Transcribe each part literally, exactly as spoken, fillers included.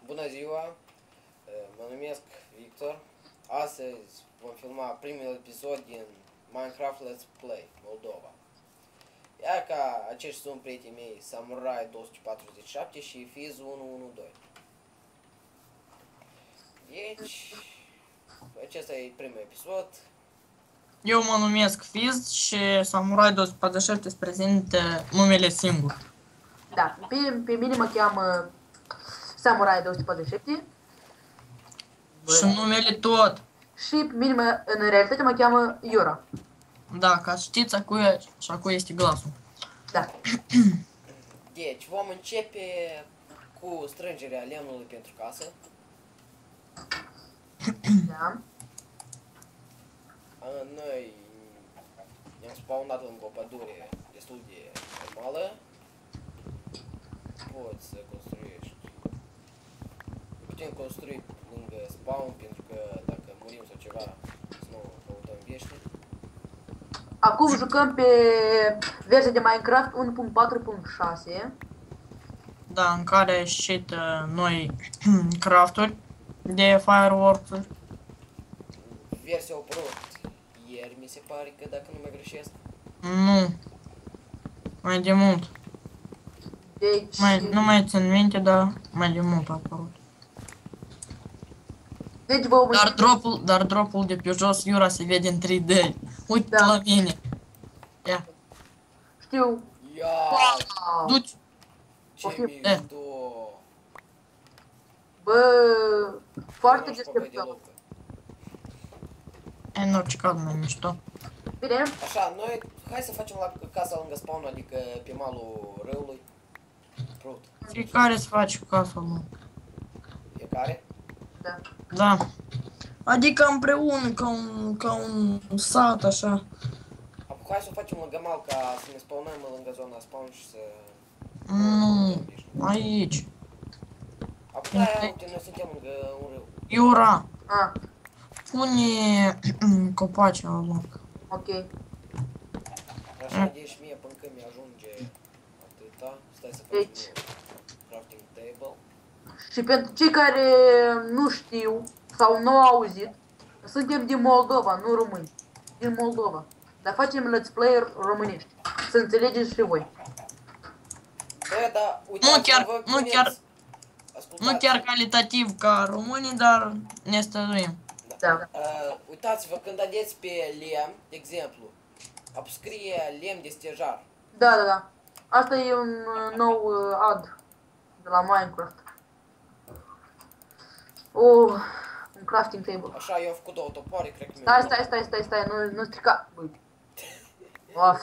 Bună ziua, mă numesc Victor. Astăzi vom filma primul episod din Minecraft Let's Play Moldova. Iar ca acești sunt prietenii mei Samurai două sute patruzeci și șapte și Fiz unu unu doi. Deci, acesta e primul episod. Eu mă numesc Fiz și Samurai două sute patruzeci și șapte îți prezintă numele singur. Da, pe, pe mine mă cheamă Samurai două sute patruzeci și șapte. Și numele tot. Și pe mine, mă, în realitate, mă cheamă Iura. Da, ca să știți, acu e, și acu este glasul. Da. Deci, vom începe cu strângerea lemnului pentru casă. Da. Noi ne-am spawnat lângă o pădure destul de normală. Poți să construiești. Putem construi lângă spawn pentru că dacă murim sau ceva, să nu căutăm vești. Acum jucăm pe versiunea de Minecraft unu punct patru punct șase. Da, în care a ieșit uh, noi crafturi de fireworks-uri. Versia a apărut ieri, mi se pare că dacă nu mă greșesc. Nu. Mai de mult. Deci... Mai, nu mai țin minte, dar mai de mult a apărut. Deci vom... Dar dropul, dar dropul de pe jos, Iura, se vede în trei D. Uite Da. la mine. Ia. Știu. Ia! Wow. Du-ți. Ce Poftim. mișto! Bă, foarte Nu aș povedi deșteptat. deloc. E, în orice caz mai mișto. Bine? Așa, noi, hai să facem la casa lângă spawn, adică pe malul râului. Prut. Fiecare să faci casa lui. Fiecare? Da. Da. Adică împreună, ca un, ca un sat, așa. Acum hai să o facem lângă mal ca să ne spawnăm lângă zona spawn și să... Nu, aici. Acum aia, uite, noi suntem lângă un râu. Iura, Ah, pune copaci la loc. ok. Așa, deci mie până când mi-ajunge atâta. Stai să facem Deci. un crafting table. Și pentru cei care nu știu sau nu au auzit, suntem din Moldova, nu români. Din Moldova. Dar facem let's play românești. Să înțelegeți și voi. Bă, dar uitați-vă, Nu chiar- vă nu puneți- chiar- Ascultați. Nu chiar calitativ ca românii, dar ne străduim. Da. Uh, uitați-vă, când adeți pe lemn, de exemplu, scrie lemn de stejar. Da, da, da. Asta e un uh, nou uh, ad de la Minecraft. Oh, un crafting table. Așa, eu am făcut două topoare, cred că mi-au Stai, stai, stai, stai, stai, nu, nu strica. Uite. Of.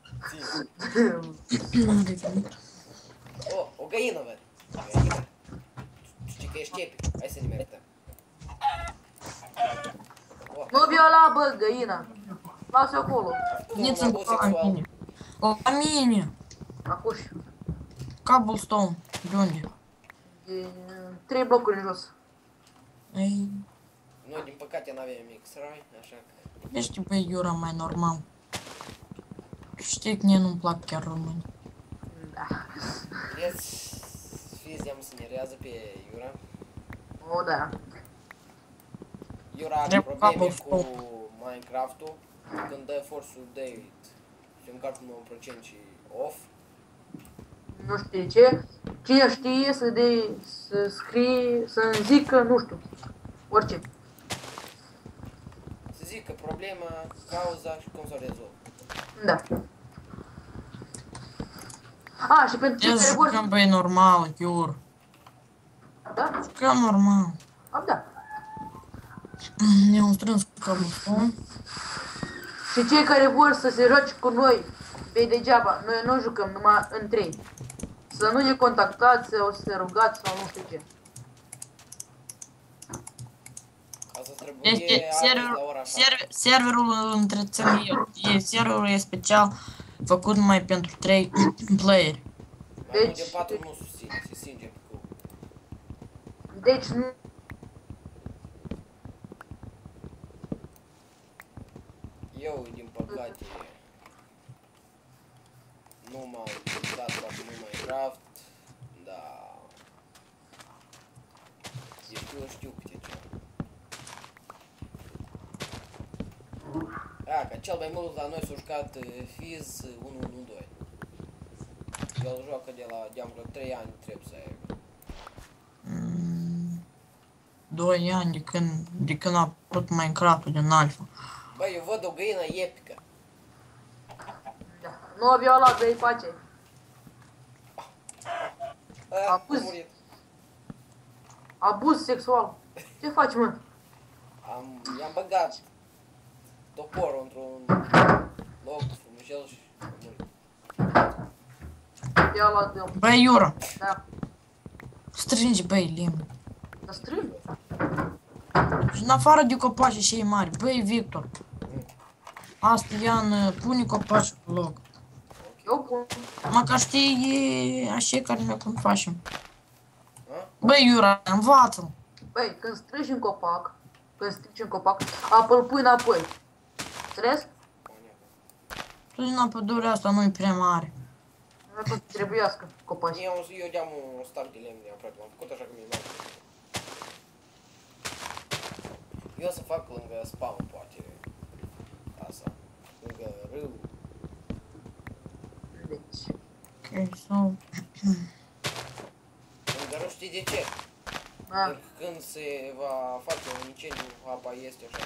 O, o găină, văd. Găină. Știi că ești epic, hai să ne merităm. O, Nu viola, bă, găina. Lasă acolo. Veniți un în abuz la sexual. mine. O, la mine. Acuș. Cobblestone. De unde? De trei blocuri în jos. Ei, Noi, din păcate, n-avem X-Ray, așa că... ești băi Iura mai normal. Știi că mie nu-mi plac chiar români. Da. Vreți, fiți, i-am să ne rează pe Iura. O, da. Iura are Drept probleme cu Cobblestone. Minecraft-ul. Când dă force-ul David, se încarcă nouă la sută și off. Nu știu ce. Cine știe să de, să scrie, să-mi zică, nu știu. Orice. Să zic că problema, cauza și cum să o rezolv. Da. A, și pentru cei Ia care vor... jucăm băi normal, Iur. Da? Jucăm normal. A, da. Ne-am strâns cobblestone. Și cei care vor să se roage cu noi, pe degeaba, noi nu jucăm numai în trei. Să nu ne contactați sau să se rugați sau nu știu ce. Asta trebuie Este astăzi la server, ora server, serverul întrețin eu. E, serverul e special făcut numai pentru trei playeri. Mai mult Deci- de patru nu susține, se singe pe cu. Deci nu... Eu, din păcate, nu m-am dat la Minecraft, dar știu câte ce. A, că cel mai mult la noi s-a jucat Fizz unu unu doi. El joacă de la de vreo trei ani, trebuie să aibă. Mm, doi ani de când, de când a apărut Minecraft-ul din alfa. Băi, eu văd o găină epică. Da. Nu avea ăla de-i pace. A, a Abuz. murit. Abuz sexual. Ce faci, mă? Am, i-am băgat toporul într-un loc frumușel și a murit. Ia ăla de... Băi, Iura, Da. strânge, băi, lemn. Dar strâng. Și în afară de copaci și ei mari, băi, Victor. Asta, Ian, pune copaci pe loc. Eu pun. Măcar știi așa care noi cum facem. A? Băi, Iura, învață-l. Băi, când strângi în copac, când strici în copac, apă îl pui înapoi. Înțeles? Tu din pădurea asta nu-i prea mare. Nu să trebuiască copaci. Eu, eu deam un start de lemn aproape, l-am făcut așa că mi-e mai. Eu o să fac lângă spawn, poate. Asta. Lângă râu. Deci. Ok, so... Lângă râu știi de ce? Da. Pentru că când se va face un incendiu, apa este așa.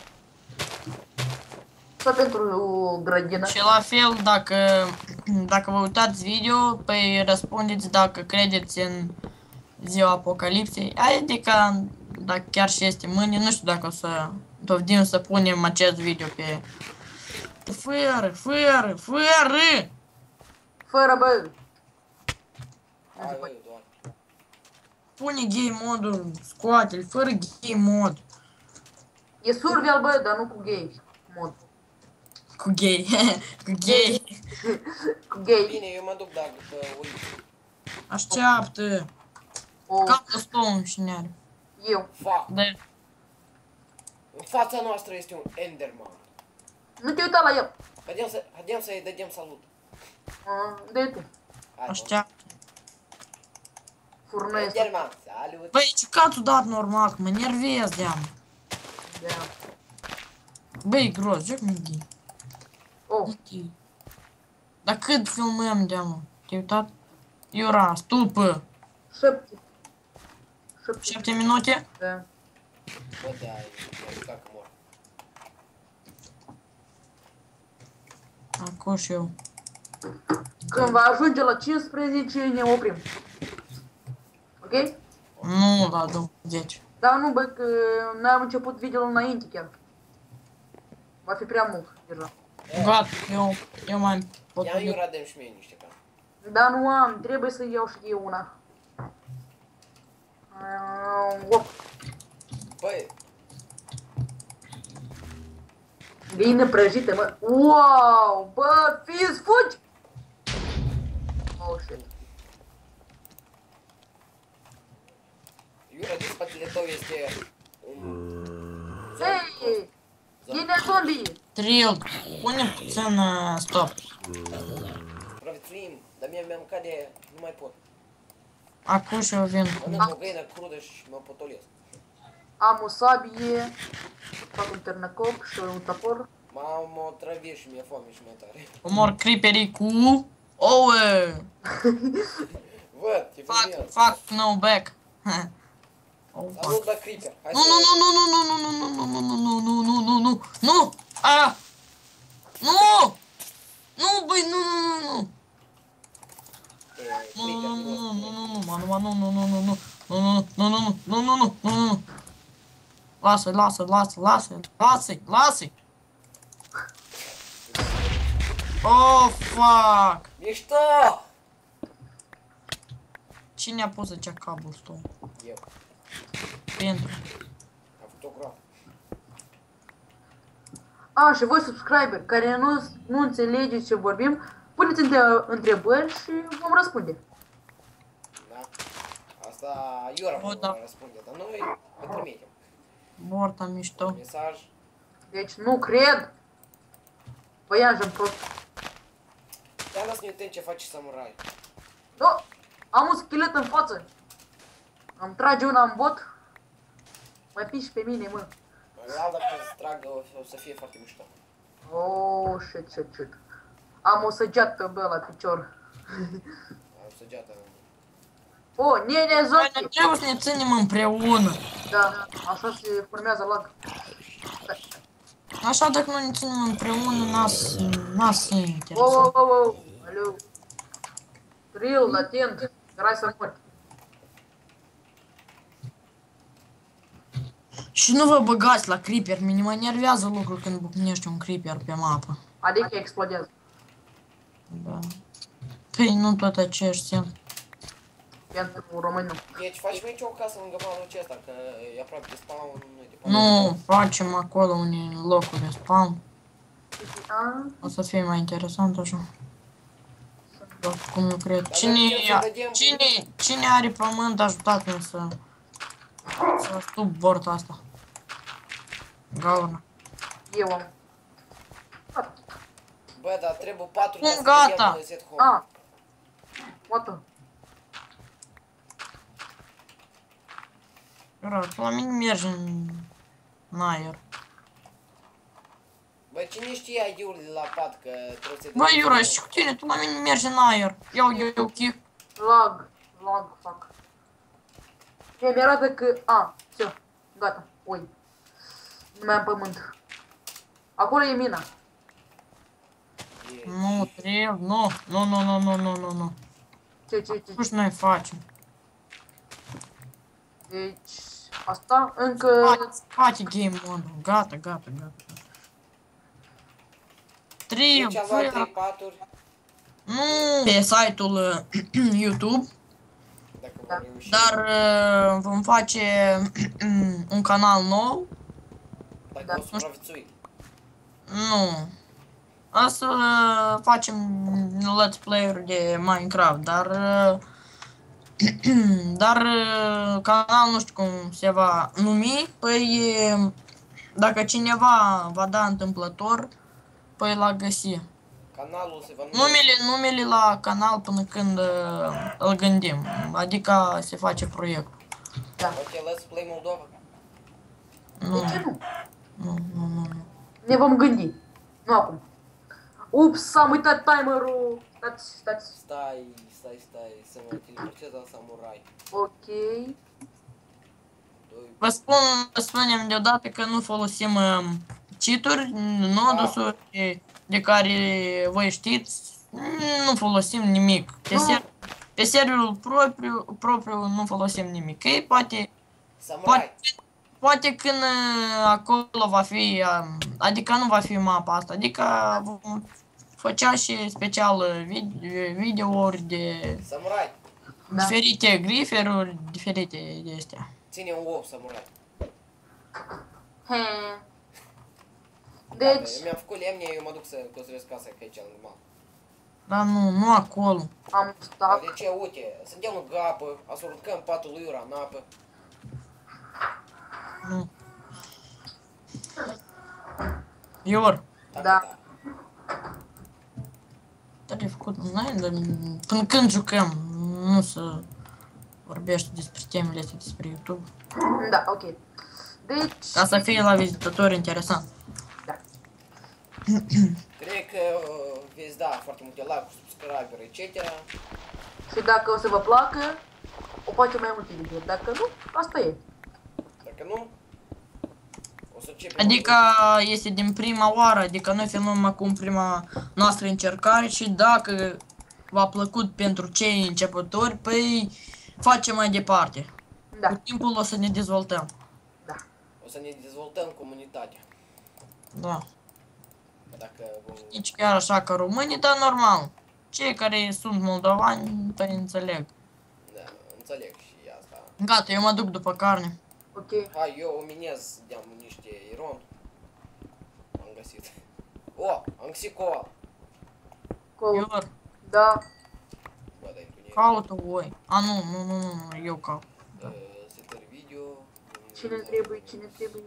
Asta pentru grădină. Și la fel, dacă, dacă vă uitați video, păi răspundeți dacă credeți în ziua apocalipsei. Adică, dacă chiar și este mâine, nu știu dacă o să dovedim să punem acest video pe... Fără, fără, fără! Fără, bă. Hai, băi, doar. Pune game modul, scoate-l, fără game mod. E survival, bă, dar nu cu gay. Mod. Cu gay, cu gay. Cu gay. Bine, eu mă duc dacă uit. Așteaptă. O, Cobblestone și ne-are. eu. Fac. Da. În fața noastră este un Enderman. Nu te uita la el. Haidem să, haidem să-i dădem salut. De tu. Hai, Așteaptă. Furnăie. Enderman, salut. Băi, ce cațul dat normal, că mă nervez de-am. Da. Băi, gros, joc mi gay. Oh, Dar cât filmăm de-am? Te-ai uitat? Iura, stupă. șapte. Șapte. șapte minute? Da. Bă, da, e ca că mor. Acum și eu. Când va ajunge la cincisprezece, ne oprim. Ok? Nu la douăzeci. Dar nu, bă, că noi am început video-ul înainte chiar. Va fi prea mult deja. Gata, eu, eu mai pot Ia Iura, dăm și mie niște ca. Dar nu am, trebuie să iau și eu una. Uh, op. Băi, Găină prăjită, mă. Wow! Bă, Fizz, fugi! Oh, shit. Iura, din spatele tău este un... Hei! Găină zombie! Trill, pune puțin uh, stop. Supraviețuim, dar mie mi-am mâncat de... nu mai pot. Acum și eu vin. Mănânc o găină crudă și mă potolesc. Am o sabie, fac un ternăcop și un topor. M-am otrăvit și mi-e foame și mai tare. Omor creeperii cu ouă. Văd, te Fac, frumos. fac, no back. Oh, fuck. Salut la creeper. Hai Nu, să... nu, nu, nu, nu, nu, nu, nu, nu, nu, nu, nu, nu, nu, nu, nu, a, nu, nu, băi, nu, nu, nu, nu. E, Nu, nu, creeper, nu, nu, nu, nu, nu, manu, manu, nu, nu, nu, nu, nu, nu, nu, nu, nu, nu, nu, nu, nu. Lasă, lasă, lasă, lasă, lasă, lasă. Oh, fuck. Mișto! Cine a pus acea cobblestone? Eu. Pentru. Am fotograf. A, și voi subscriber care nu, nu înțelegeți ce vorbim, puneți între, întrebări și vom răspunde. Da? Asta Iura O, vă da. răspunde, dar noi vă trimitem. Borta mișto. Mesaj. Deci nu cred. Băianjă-mi prost. Ia lasă-ne uităm ce face samurai. Da, am un schelet în față. Am trage una în bot. Mă piși pe mine, mă. Real, dacă îți tragă, o, o să fie foarte mișto. Oh, shit, shit, shit. Am o săgeată, bă, la picior. Am săgeată. Oh, nene, Noi zote! ne trebuie să ne ținem împreună. Da, așa se formează lag. Așa dacă nu ne ținem împreună, n-as, n-as fi Wow, interesant. wow, wow, wow. Alo. Real, atent. Erai să mori. Și nu vă băgați la creeper, mine mă enervează lucrul când bucnești un creeper pe mapă. Adică explodează. Da. Păi nu tot aceeași semn. Pentru români nu. Deci facem aici o casă lângă malul acesta, că e aproape de spawn, nu e departe. Nu, facem acolo unde e locul de spawn. A, O să fie mai interesant așa. Doar cum eu cred. Dar Cine, noi putem să vedem- cine, cine are pământ, ajutați-ne să... Să stup borta asta. Gauna. eu am. Bă, dar trebuie patru ca să Gata. vedem set home. A. What the? Ura, la mine merge în, în aer. Bă, cine știe I D-urile la pat, că trebuie să... Bă, Iura, și cu tine, tu la mine mergi în aer. Iau, eu, eu, kick. Lag. Lag, fac. Mie mi-arată că... A, ce? Gata. Ui. Nu mai am pământ. Acolo e mina. E- Nu, trebuie, nu, nu, nu, nu, nu, nu, nu, nu. Ce, ce, ce? Nu știu noi facem. Deci... Asta încă... Face, face game mode. Gata, gata, gata. Trei, Deci am luat trei fără... paturi, Nu pe site-ul uh, YouTube, dacă Da. vom reuși. dar uh, vom face un canal nou. Dacă Da. o supraviețui. Nu. O să uh, facem let's play-uri de Minecraft, dar uh, dar uh, canalul nu știu cum se va numi, păi uh, dacă cineva va da întâmplător, păi l-a găsi. Canalul se va numi... Numele, numele la canal până când uh, îl gândim, adică se face proiectul. Da. Ok, Let's Play Moldova. Nu, De ce nu? nu, nu, nu, nu. Ne vom gândi. Nu acum. Ups, am uitat timerul. Stați, stați. Stai, stai, stai, să mă teleportez la samurai. Ok. Doi. Vă spun, vă spunem deodată că nu folosim um, cheat-uri, nodusuri de, de care voi știți, nu folosim nimic. Pe, Nu. ser, pe serverul propriu, propriu nu folosim nimic. Ei, poate, Samurai. poate, poate când uh, acolo va fi, um, adică nu va fi mapa asta, adică vom făcea și special uh, vid- videouri de Samurai. Da. diferite griferuri, diferite de astea. Ține un ou, samurai. He. Deci... Deci, Mi-am făcut lemne, eu mă duc să construiesc casa, că aici e normal. Dar nu, nu acolo. am Dar stat. de ce, uite, suntem lângă apă, o să urcăm patul lui Iura în apă. Nu. Ior, Taca, Da. taca. trebuie făcut online, dar până când jucăm, nu să vorbești despre temele astea despre YouTube. Da, ok. Deci, Ca să fie la vizitatori interesant. da. Cred că uh, veți da foarte multe like-uri, subscribe, et cetera. Și dacă o să vă placă, o facem mai multe videouri. Dacă nu, asta e. Dacă nu, o să începem... Adică este din prima oară, adică noi filmăm acum prima noastră încercare și dacă v-a plăcut pentru cei începători, păi facem mai departe. Cu Da, timpul o să ne dezvoltăm. da. O să ne dezvoltăm comunitatea. Da. Dacă vom... Nici chiar așa ca românii, dar normal. Cei care sunt moldovani, păi înțeleg. Da, înțeleg și asta. Gata, eu mă duc după carne. Ok. Hai, eu o minez, deam niște iron. Am găsit. O, am găsit coal. Col. Ior, Da. Bă, dai tu ne... caută voi. A, nu, nu, nu, nu, nu, eu caut. Uh, setări video. Cine trebuie, cine trebuie.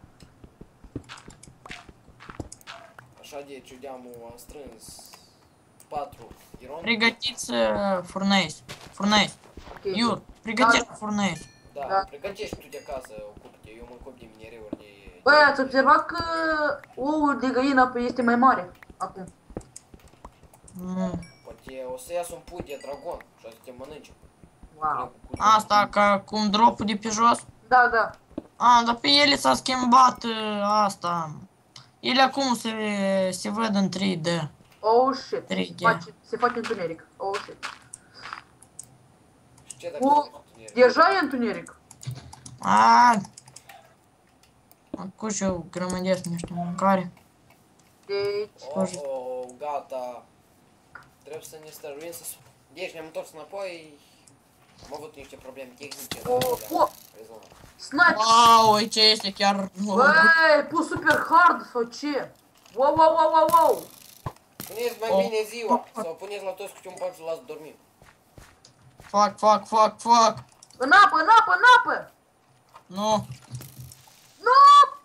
Așa de ciudeam, am strâns patru iron. Pregătiți uh, furnăiți. Furnăiți. Ok. Iur, pregătește furnăiți. Da, Da. pregătești tu de acasă, ocupă-te, eu mă ocup de minereuri de... Băi, ați observat că oul de găină este mai mare acum. Mm. Poate o să iasă un pui de dragon și o să te mănânce. Wow. Asta ca cum dropul de pe jos? Da, da. A, dar pe ele s-a schimbat uh, asta. Ele acum se, se văd în trei D. Oh shit. trei Se D. face, se face întuneric. Oh shit. Și ce dacă O, se face întuneric? deja e întuneric. A, acum și eu grămădesc niște mâncare. Deci, Oh, oh, gata. Trebuie să ne stăruim să... Deci ne-am întors înapoi. Am avut niște probleme tehnice, dar Oh, le-am oh. rezolvat. sniper. Wow, aici este chiar... Băi, ai pus super hard sau ce? Wow, wow, wow, wow, wow. Puneți mai Oh. bine ziua, sau puneți la toți câte un pat și las dormim. Fac, fac, fac, fac. În apă, în apă, în apă. Nu. Nu!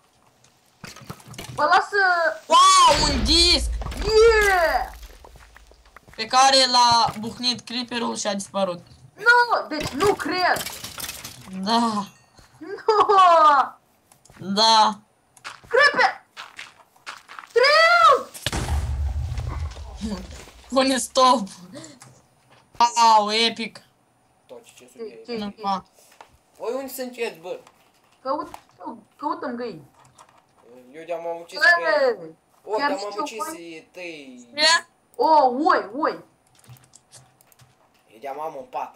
Bă, lasă... Wow, un disc Yeah! pe care l-a buhnit creeperul și a dispărut. Nu! Deci nu cred! Da, Nu! da. Creeper! Triu! Pune stop. Wow, epic. Tot ce Ce- subiect. ce- Nu, ma. Voi unde sunteți, bă? Căut, căutăm găini. Eu de-am am ucis pe... Băi! O, chiar de-am și am eu, ucis băi. tăi... Ce? Oh, oi, oi! Eu de-am am un pat.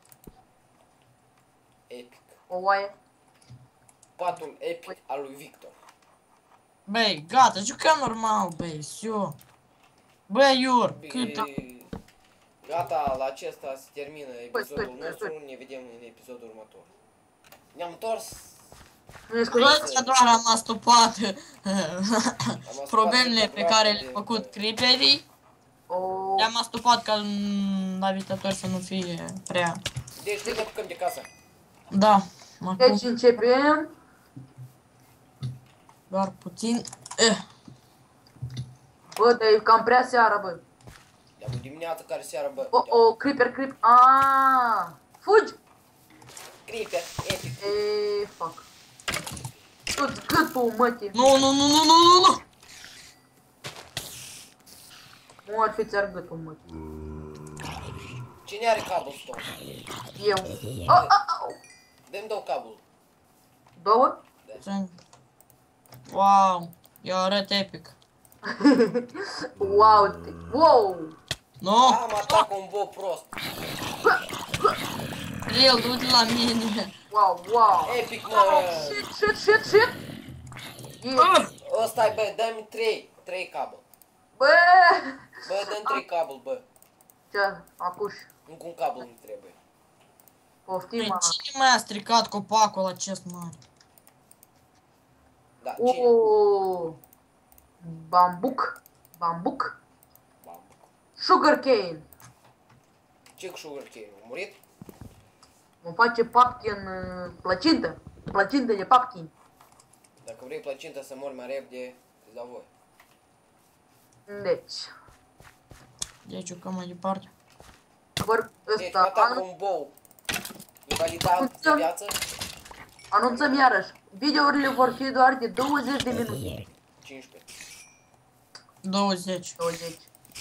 Epic. O oaie. Patul epic al lui Victor. Băi, gata, jucăm normal, băi, șu. Băi, Iur, cât... Bine, gata, la acesta se termină episodul stai, stai, nostru, ne vedem în episodul următor. Ne-am întors, Nu ne scuzați? Aici doar am astupat am ascultat problemele pe care de- le-au făcut creeperii. Oh, Le-am astupat ca mm, la vizitator să nu fie prea... Deci ne apucăm de casă. Da, acum deci începem. doar puțin. Eh. Bă, dar e cam prea seara, bă. De-am o dimineață care seara, bă. Oh, oh, creeper, creep. Ah, fugi! Creeper, epic. E, fuck. Tu-ți gâtul, mătii. Nu, nu, nu, nu, nu, nu, nu! Nu ar fi ți-ar gâtul, mătii. Cine are cobblestone? Eu. Oh, oh, oh. Dă-mi două cabluri. Două? Sunt- Wow, eu arăt epic. Wow, te- wow. Nu? Am atac un bo prost. El, du-te la mine. Wow, wow. Epic, mă. Shit, shit, shit, shit. Yeah. Ăsta-i, bă, dă-mi trei. Trei cablu. Bă! Bă, dă-mi trei cablu, bă. Ce? Acuș. Încă un cablu nu trebuie. Poftim, Băi, mă. cine mai a stricat copacul acest mare? Da, cine? Oh. Bambuc. Bambuc. Bambuc. Sugarcane. Ce cu sugarcane? A murit? Mă face pumpkin uh, placintă. Placintă de pumpkin. Dacă vrei placinta să mori mai repede, îți dau voi. Deci. Deci jucăm mai departe. Vor Deci, ăsta. atac Anu- un bow. Invalidat de viață. anunțăm iarăși. Videourile vor fi doar de douăzeci de minute. cincisprezece. douăzeci. douăzeci.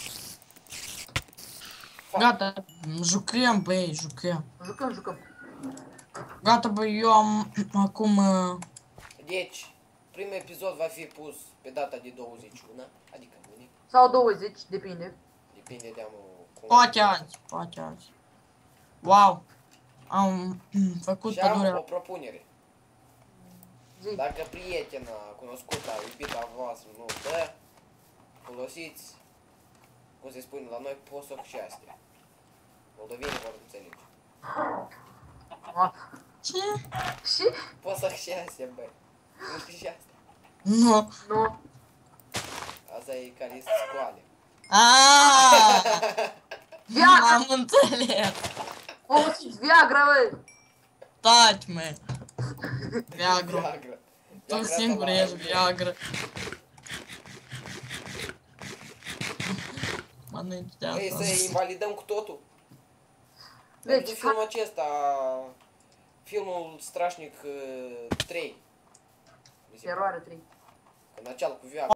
Gata, jucăm, băi, jucăm. Jucăm, jucăm. Gata, băi, eu am acum... uh, Deci, primul episod va fi pus pe data de douăzeci și unu, adică mâine. Sau douăzeci, depinde. Depinde de amul cum... Poate azi, poate azi. Wow, am făcut Și am o pădurea. propunere. Zi. Dacă prietena cunoscută, iubita voastră, nu dă, folosiți, cum se spune la noi, posoc și astea. Moldovenii vor înțelege. Ah. Ce? Și? Posoc și astea, băi. Nu știi și asta? Nu. Nu. Asta e care se scoale. Aaaa! Viagra! Am înțeles. Folosiți Viagra, băi! Taci, mă. Viagra. Viagra. Tu Viagra singur asta la- ești Viagra. Mănânci de Vrei asta. să invalidăm cu totul? Deci, Deci, filmul acesta filmul Strașnic uh, trei. Mi se Teroare pare. trei. Начало cu viața.